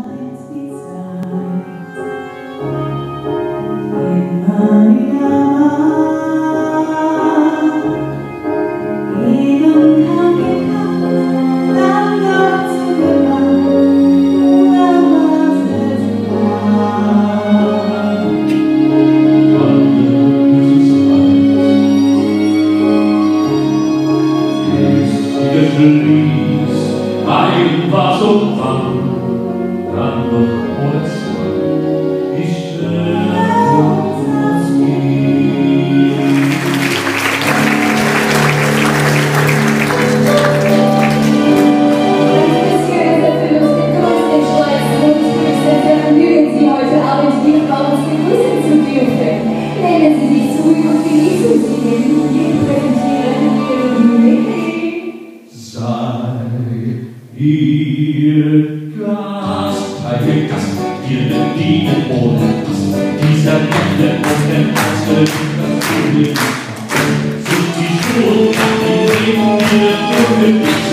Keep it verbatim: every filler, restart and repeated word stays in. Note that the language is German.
Ein war so warm, dann doch ohne Zwang, wie schnell das ging. Das hier ist Erfüllung mit größten Stolz und höchstem Vergnügen, Sie heute Abend hier bei uns begrüßen zu dürfen. Nehmen Sie sich zu und genießen Sie den hier präsentieren Ihren Jubiläum. Sei ihr Gast, sei ihr Gast, wir bedienen ohne Gast. Dieser Linde und der Ärzte, das König sind die Schuld, die neben mir